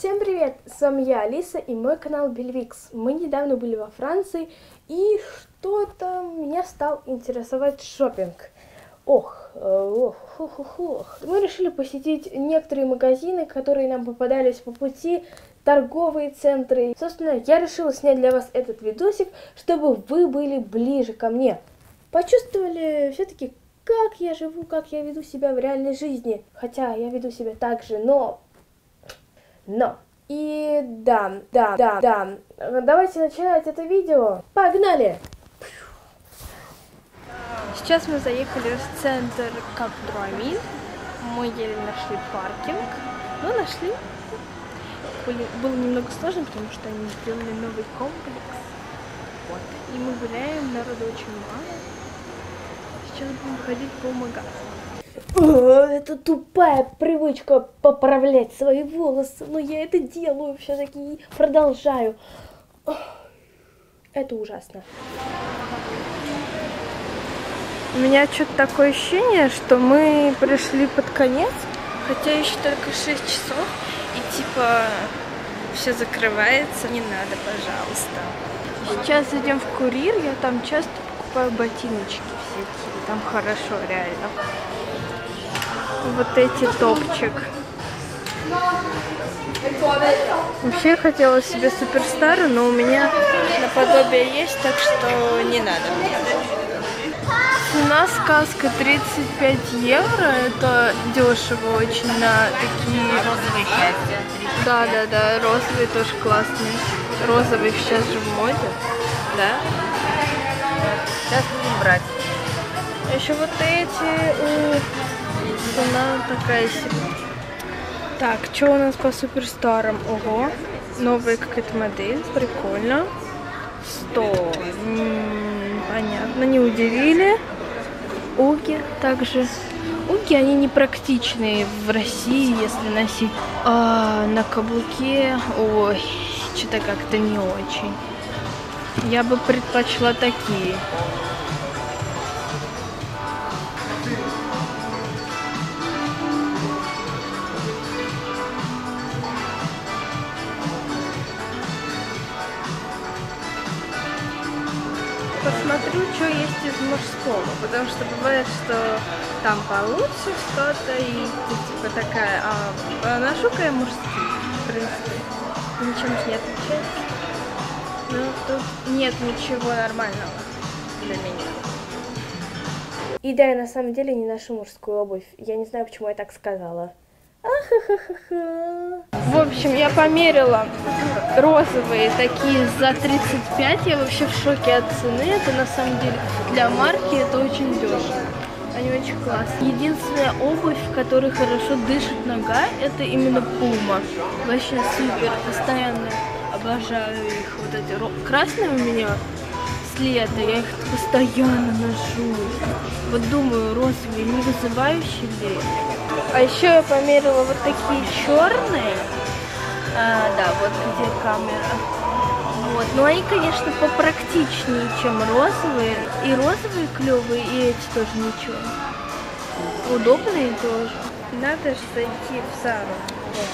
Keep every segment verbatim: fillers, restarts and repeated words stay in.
Всем привет! С вами я, Алиса, и мой канал Бельвикс. Мы недавно были во Франции, и что-то меня стал интересовать шопинг. Ох, ох, ох, ох, ох. Мы решили посетить некоторые магазины, которые нам попадались по пути, торговые центры. Собственно, я решила снять для вас этот видосик, чтобы вы были ближе ко мне. Почувствовали все-таки, как я живу, как я веду себя в реальной жизни. Хотя я веду себя так же, но... Но... И да, да, да, да. Давайте начинать это видео. Погнали! Сейчас мы заехали в центр Кап-Друамиль. Мы еле нашли паркинг. Но нашли. Были, было немного сложно, потому что они сделали новый комплекс. Вот. И мы гуляем, народу очень мало. Сейчас будем ходить по магазину. О, это тупая привычка поправлять свои волосы, но я это делаю все-таки и продолжаю. Это ужасно. У меня что-то такое ощущение, что мы пришли под конец, хотя еще только шесть часов, и типа все закрывается. Не надо, пожалуйста. Сейчас идем в Курир, я там часто покупаю ботиночки всякие, там хорошо реально. Вот эти топчик. Вообще я хотела себе суперстар, но у меня наподобие есть, так что не надо. Цена сказка тридцать пять евро. Это дешево очень на такие... Розовые счастья. Да, да, да, розовые тоже классные. Розовые сейчас же в моде, да? Сейчас будем брать. Еще вот эти... Цена такая себе. Так, что у нас по суперстарам? Ого, новая какая-то модель, прикольно. сто. М-м, понятно, не удивили. Уги также. Уги, они не практичные в России, если носить. А на каблуке, ой, что-то как-то не очень. Я бы предпочла такие. Посмотрю, что есть из мужского, потому что бывает, что там получше что-то, и ты типа такая, а ношу-ка я мужские, в принципе, ничем же не отличается. Но тут нет ничего нормального для меня. И да, я на самом деле не ношу мужскую обувь, я не знаю, почему я так сказала. В общем, я померила розовые такие за тридцать пять. Я вообще в шоке от цены. Это на самом деле для марки это очень дешево. Они очень классные. Единственная обувь, в которой хорошо дышит нога, это именно Puma. Вообще супер. Постоянно обожаю их. Вот эти красные у меня с лета. Я их постоянно ношу. Вот думаю, розовые не вызывающие ли? А еще я померила вот такие черные. А, да, вот где камера. Вот. Но они, конечно, попрактичнее, чем розовые. И розовые клевые, и эти тоже ничего. Удобные тоже. Надо же зайти в Зару. Вот.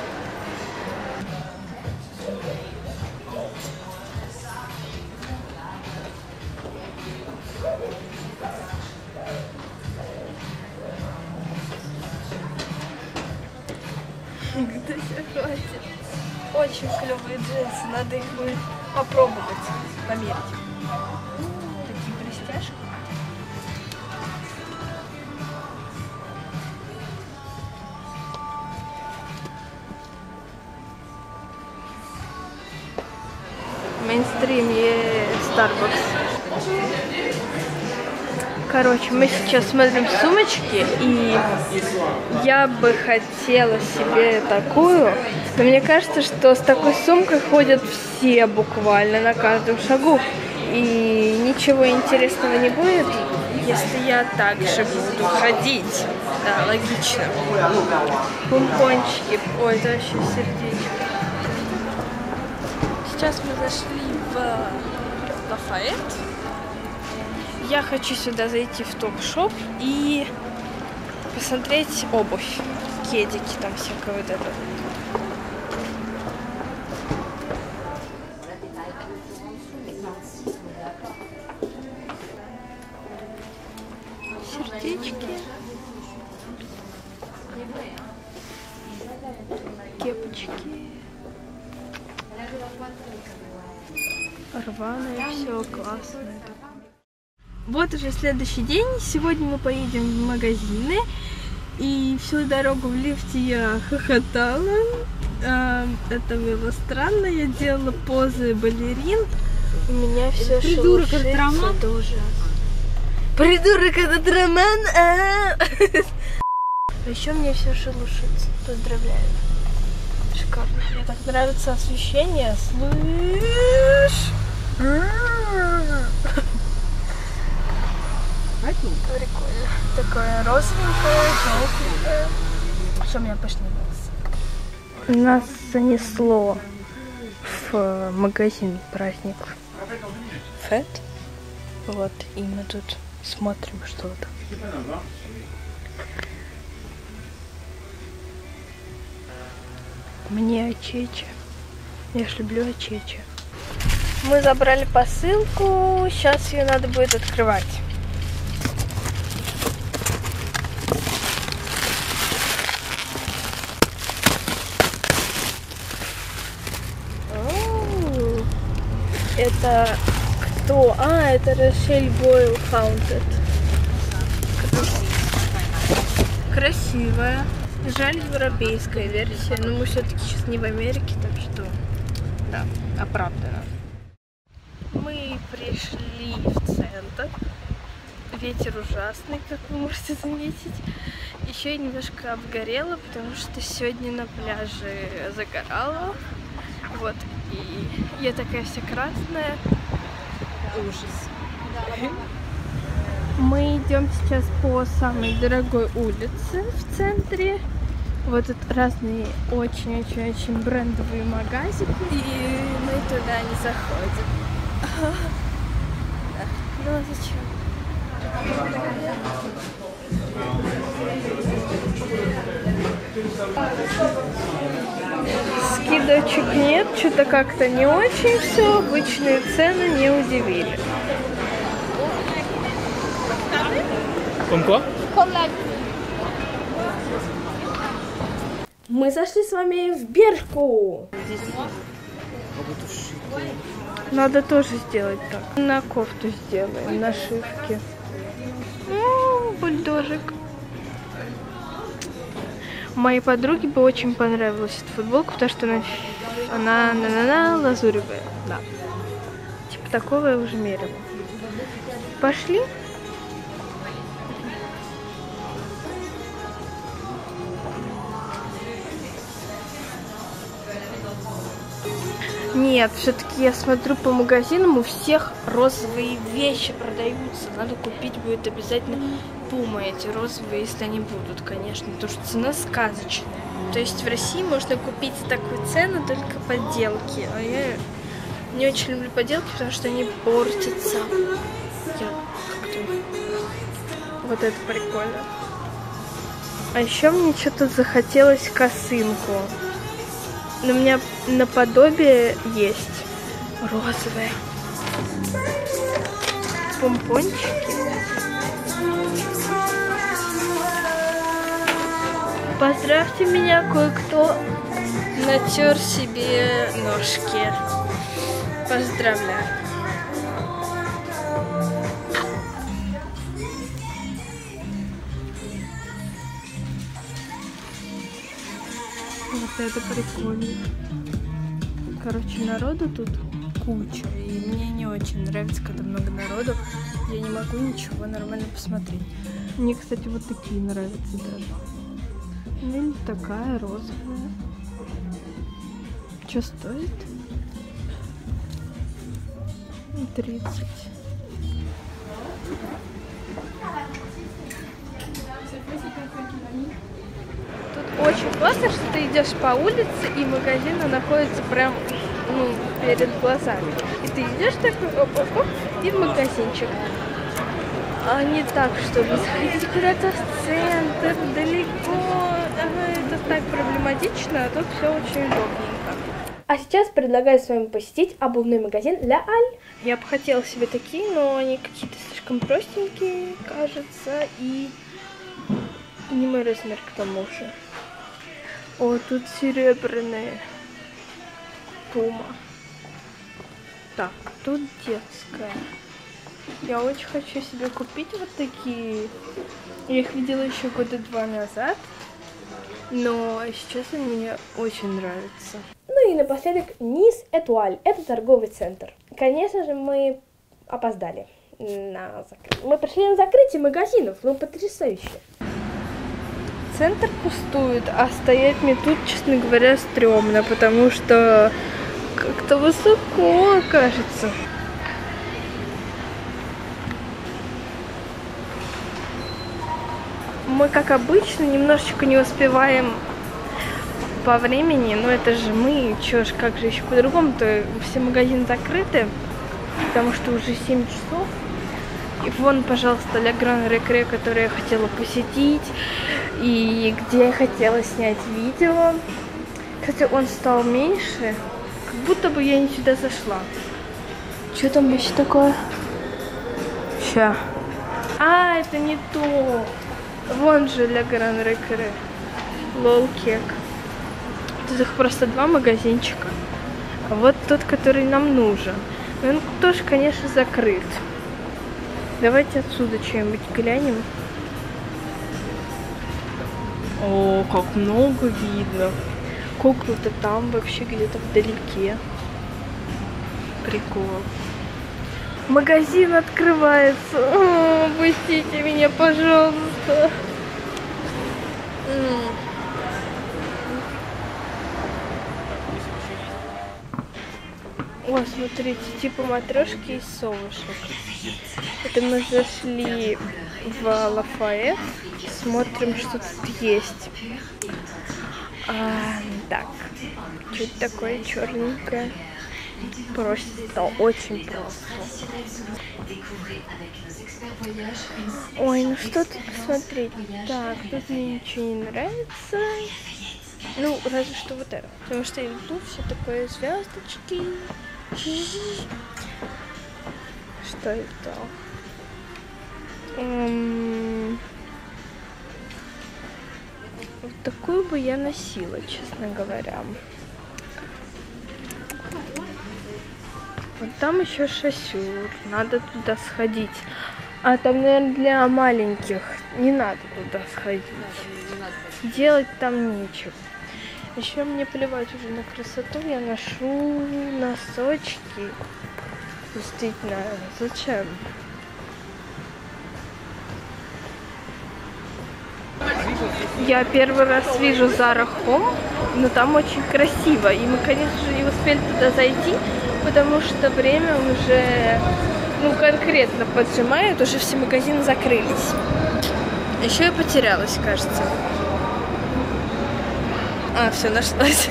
Да все хватит. Очень клевые джинсы, надо их будет попробовать, померить. Такие блестяшки. Мейнстрим е Starbucks. Короче, мы сейчас смотрим сумочки, и я бы хотела себе такую, но мне кажется, что с такой сумкой ходят все буквально на каждом шагу, и ничего интересного не будет, если я так же буду ходить. Да, логично. Помпончики, ой, это вообще сердечко. Сейчас мы зашли в Лафайет. Я хочу сюда зайти в топ-шоп и посмотреть обувь, кедики там всякое вот это. кепочки. Рваное, все классное. Вот уже следующий день. Сегодня мы поедем в магазины. И всю дорогу в лифте я хохотала. Это было странно. Я делала позы балерин. У меня все Придурок этот роман. Это ужасно. Придурок этот роман. А еще мне все шелушится. Поздравляю. Шикарно. Мне так нравится освещение. Слышь? Прикольно. Такое розовенькое, желтенькое. Что у меня пошли волосы? Нас занесло в магазин праздник Фэт. Вот, и мы тут смотрим что-то. Мне очечи. Я ж люблю очечи. Мы забрали посылку. Сейчас ее надо будет открывать. О, это кто? А, это Рошель Бойл Haunted. Красивая. Жаль, европейская версия, но мы все-таки сейчас не в Америке, так что да, оправдано. Мы пришли в центр. Ветер ужасный, как вы можете заметить. Еще я немножко обгорела, потому что сегодня на пляже загорала. Вот, и я такая вся красная. Ужас. Мы идем сейчас по самой дорогой улице в центре. Вот тут разные очень-очень-очень брендовые магазины. И мы туда не заходим. Ну а зачем? Скидочек нет, что-то как-то не очень все. Обычные цены не удивили. Мы зашли с вами в Бершку. Надо тоже сделать так. На кофту сделаем, нашивки. О, бульдожик. Моей подруге бы очень понравилась эта футболка, потому что она, она на -на -на, лазуревая. Да. Типа такого я уже мерила. Пошли. Нет, все-таки я смотрю по магазинам, у всех розовые вещи продаются. Надо купить будет обязательно Пума эти розовые, если они будут, конечно, потому что цена сказочная. То есть в России можно купить за такую цену только подделки. А я не очень люблю подделки, потому что они портятся. Я вот это прикольно. А еще мне что-то захотелось косынку. Но у меня наподобие есть розовое. Помпончики. Поздравьте меня, кое-кто натер себе ножки. Поздравляю. Вот это прикольно. Короче, народу тут куча. И мне не очень нравится, когда много народу. Я не могу ничего нормально посмотреть. Мне, кстати, вот такие нравятся даже. Или такая розовая. Что стоит? тридцать. Тут очень классно, что ты идешь по улице, и магазины находятся прям, ну, перед глазами. И ты идешь такой, оп-оп-оп, и в магазинчик. А не так, чтобы заходить куда-то в центр, далеко. Это так проблематично, а тут все очень удобненько. А сейчас предлагаю с вами посетить обувной магазин Ля Аль. Я бы хотела себе такие, но они какие-то слишком простенькие, кажется, и не мой размер к тому же. О, тут серебряные. Пума. Так, тут детская. Я очень хочу себе купить вот такие. Я их видела еще года два назад. Но сейчас они мне очень нравятся. Ну и напоследок Низ Этуаль. Это торговый центр. Конечно же, мы опоздали на закрытие. Мы пришли на закрытие магазинов. Ну, потрясающе. Центр пустует, а стоять мне тут, честно говоря, стрёмно, потому что как-то высоко, кажется. Мы, как обычно, немножечко не успеваем по времени, но это же мы, чё ж, как же еще по-другому-то, все магазины закрыты, потому что уже семь часов. И вон, пожалуйста, Le Grand Recré, который я хотела посетить, и где я хотела снять видео. Кстати, он стал меньше, как будто бы я не сюда зашла. Что там еще такое? Ща. А, это не то. Вон же Le Grand Recré. Лол кек. Тут их просто два магазинчика. А вот тот, который нам нужен. Он тоже, конечно, закрыт. Давайте отсюда что-нибудь глянем. О, как много видно. Куклы-то там вообще где-то вдалеке. Прикол. Магазин открывается. О, пустите меня, пожалуйста. О, смотрите, типа матрешки из совушек. Это мы зашли в Лафайет. Смотрим, что тут есть. А, так, что-то такое черненькое. Просто, очень просто. Ой, ну что тут посмотреть? Так, тут мне ничего не нравится. Ну, разве что вот это. Потому что тут все такое звездочки. Что это? Эм... Вот такую бы я носила, честно говоря. Вот там еще шоссюр. Надо туда сходить. А там, наверное, для маленьких. Не надо туда сходить. Делать там нечего. Еще мне плевать уже на красоту. Я ношу носочки. Действительно, зачем? Я первый раз вижу Zara Home, но там очень красиво. И мы, конечно же, не успели туда зайти, потому что время уже, ну, конкретно поджимает. Уже все магазины закрылись. Еще я потерялась, кажется. А, все, нашлась.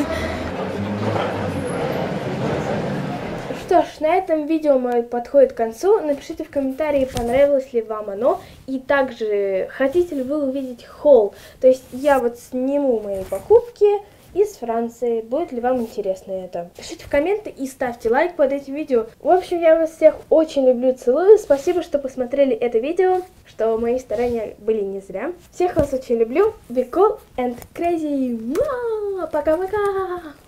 Что ж, на этом видео мое подходит к концу. Напишите в комментарии, понравилось ли вам оно. И также, хотите ли вы увидеть хол. То есть я вот сниму мои покупки из Франции. Будет ли вам интересно это? Пишите в комменты и ставьте лайк под этим видео. В общем, я вас всех очень люблю, целую. Спасибо, что посмотрели это видео, что мои старания были не зря. Всех вас очень люблю. Be cool and crazy. Пока-пока.